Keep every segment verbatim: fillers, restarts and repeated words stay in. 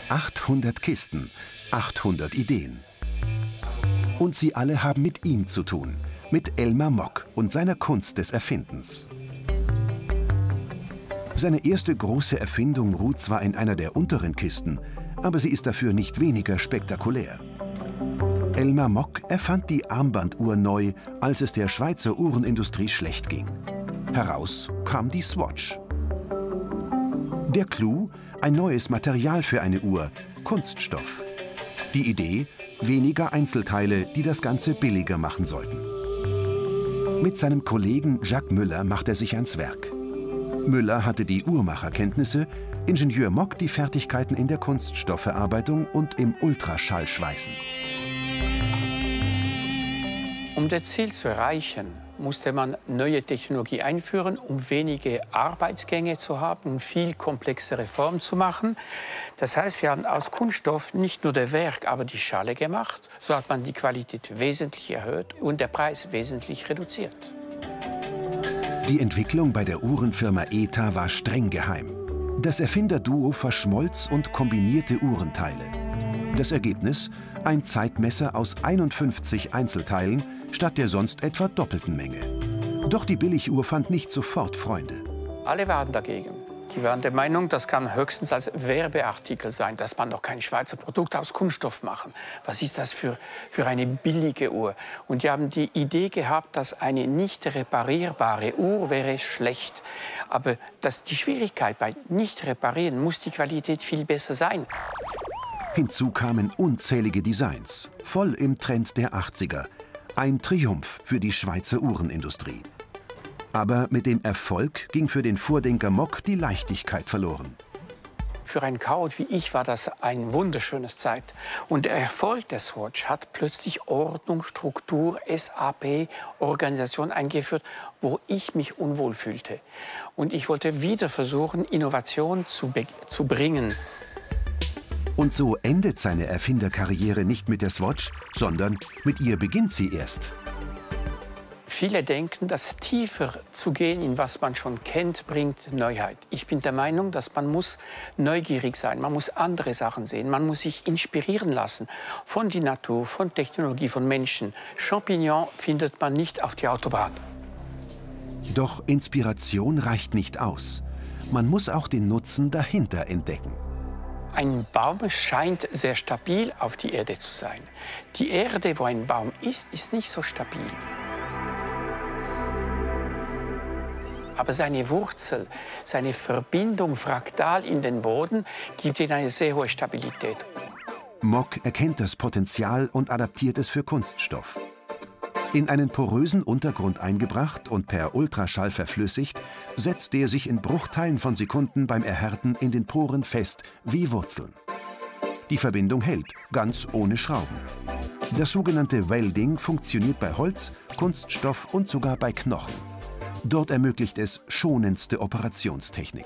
achthundert Kisten, achthundert Ideen. Und sie alle haben mit ihm zu tun, mit Elmar Mock und seiner Kunst des Erfindens. Seine erste große Erfindung ruht zwar in einer der unteren Kisten, aber sie ist dafür nicht weniger spektakulär. Elmar Mock erfand die Armbanduhr neu, als es der Schweizer Uhrenindustrie schlecht ging. Heraus kam die Swatch. Der Clou: ein neues Material für eine Uhr, Kunststoff. Die Idee: weniger Einzelteile, die das Ganze billiger machen sollten. Mit seinem Kollegen Jacques Müller macht er sich ans Werk. Müller hatte die Uhrmacherkenntnisse, Ingenieur Mock die Fertigkeiten in der Kunststoffverarbeitung und im Ultraschallschweißen. Um das Ziel zu erreichen, musste man neue Technologie einführen, um wenige Arbeitsgänge zu haben und viel komplexere Formen zu machen. Das heißt, wir haben aus Kunststoff nicht nur das Werk, aber die Schale gemacht. So hat man die Qualität wesentlich erhöht und der Preis wesentlich reduziert. Die Entwicklung bei der Uhrenfirma E T A war streng geheim. Das Erfinderduo verschmolz und kombinierte Uhrenteile. Das Ergebnis: ein Zeitmesser aus einundfünfzig Einzelteilen statt der sonst etwa doppelten Menge. Doch die Billiguhr fand nicht sofort Freunde. Alle waren dagegen. Die waren der Meinung, das kann höchstens als Werbeartikel sein, dass man doch kein Schweizer Produkt aus Kunststoff machen. Was ist das für, für eine billige Uhr? Und die haben die Idee gehabt, dass eine nicht reparierbare Uhr wäre schlecht. Aber das, die Schwierigkeit bei nicht reparieren muss die Qualität viel besser sein. Hinzu kamen unzählige Designs, voll im Trend der achtziger. Ein Triumph für die Schweizer Uhrenindustrie. Aber mit dem Erfolg ging für den Vordenker Mock die Leichtigkeit verloren. Für einen Chaot wie ich war das eine wunderschöne Zeit. Und der Erfolg der Swatch hat plötzlich Ordnung, Struktur, S A P, Organisation eingeführt, wo ich mich unwohl fühlte. Und ich wollte wieder versuchen, Innovation zu, zu bringen. Und so endet seine Erfinderkarriere nicht mit der Swatch, sondern mit ihr beginnt sie erst. Viele denken, dass tiefer zu gehen in was man schon kennt, bringt Neuheit. Ich bin der Meinung, dass man muss neugierig sein, man muss andere Sachen sehen, man muss sich inspirieren lassen von der Natur, von Technologie, von Menschen. Champignon findet man nicht auf der Autobahn. Doch Inspiration reicht nicht aus. Man muss auch den Nutzen dahinter entdecken. Ein Baum scheint sehr stabil auf die Erde zu sein. Die Erde, wo ein Baum ist, ist nicht so stabil. Aber seine Wurzel, seine Verbindung fraktal in den Boden gibt ihm eine sehr hohe Stabilität. Mock erkennt das Potenzial und adaptiert es für Kunststoff. In einen porösen Untergrund eingebracht und per Ultraschall verflüssigt, setzt er sich in Bruchteilen von Sekunden beim Erhärten in den Poren fest wie Wurzeln. Die Verbindung hält, ganz ohne Schrauben. Das sogenannte Welding funktioniert bei Holz, Kunststoff und sogar bei Knochen. Dort ermöglicht es schonendste Operationstechnik.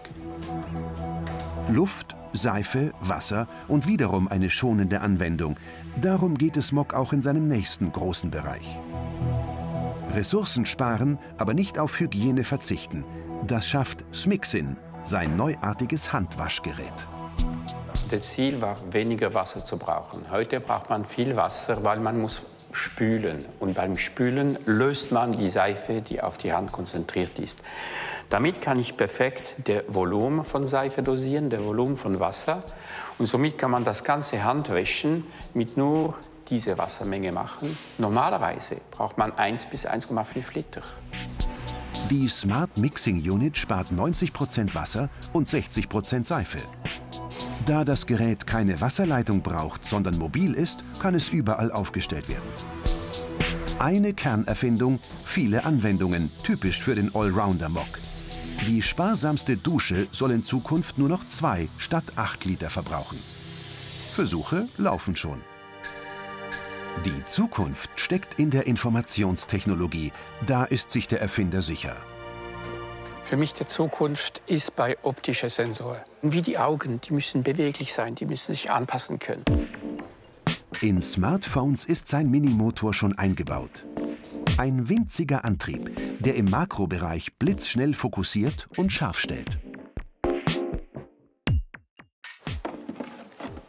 Luft, Seife, Wasser und wiederum eine schonende Anwendung. Darum geht es Mock auch in seinem nächsten großen Bereich. Ressourcen sparen, aber nicht auf Hygiene verzichten. Das schafft Smixin, sein neuartiges Handwaschgerät. Das Ziel war, weniger Wasser zu brauchen. Heute braucht man viel Wasser, weil man muss spülen. Und beim Spülen löst man die Seife, die auf die Hand konzentriert ist. Damit kann ich perfekt das Volumen von Seife dosieren, das Volumen von Wasser. Und somit kann man das ganze Handwäschen mit nur diese Wassermenge machen. Normalerweise braucht man eins bis eins Komma fünf Liter. Die Smart Mixing Unit spart neunzig Prozent Wasser und sechzig Prozent Seife. Da das Gerät keine Wasserleitung braucht, sondern mobil ist, kann es überall aufgestellt werden. Eine Kernerfindung, viele Anwendungen, typisch für den Allrounder Mock. Die sparsamste Dusche soll in Zukunft nur noch zwei statt acht Liter verbrauchen. Versuche laufen schon. Die Zukunft steckt in der Informationstechnologie. Da ist sich der Erfinder sicher. Für mich die Zukunft ist bei optischen Sensoren. Wie die Augen, die müssen beweglich sein, die müssen sich anpassen können. In Smartphones ist sein Minimotor schon eingebaut. Ein winziger Antrieb, der im Makrobereich blitzschnell fokussiert und scharf stellt.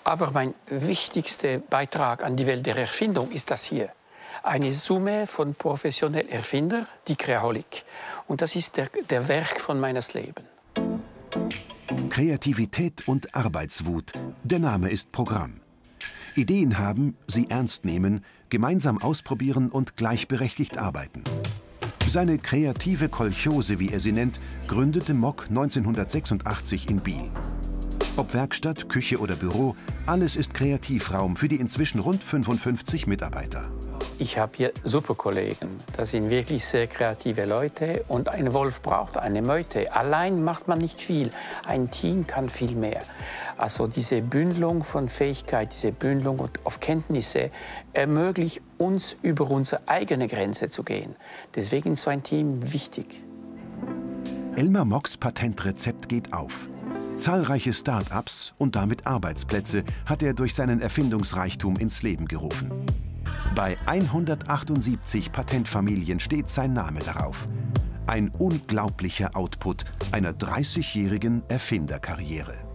Aber mein wichtigster Beitrag an die Welt der Erfindung ist das hier. Eine Summe von professionellen Erfindern, die Creaholic. Und das ist der, der Werk von meines Lebens. Kreativität und Arbeitswut, der Name ist Programm. Ideen haben, sie ernst nehmen, gemeinsam ausprobieren und gleichberechtigt arbeiten. Seine kreative Kolchose, wie er sie nennt, gründete Mock neunzehnhundertsechsundachtzig in Biel. Ob Werkstatt, Küche oder Büro, alles ist Kreativraum für die inzwischen rund fünfundfünfzig Mitarbeiter. Ich habe hier super Kollegen. Das sind wirklich sehr kreative Leute. Und ein Wolf braucht eine Meute. Allein macht man nicht viel. Ein Team kann viel mehr. Also diese Bündelung von Fähigkeit, diese Bündelung auf Kenntnisse ermöglicht uns, über unsere eigene Grenze zu gehen. Deswegen ist so ein Team wichtig. Elmar Mocks Patentrezept geht auf. Zahlreiche Start-ups und damit Arbeitsplätze hat er durch seinen Erfindungsreichtum ins Leben gerufen. Bei hundertachtundsiebzig Patentfamilien steht sein Name darauf. Ein unglaublicher Output einer dreißigjährigen Erfinderkarriere.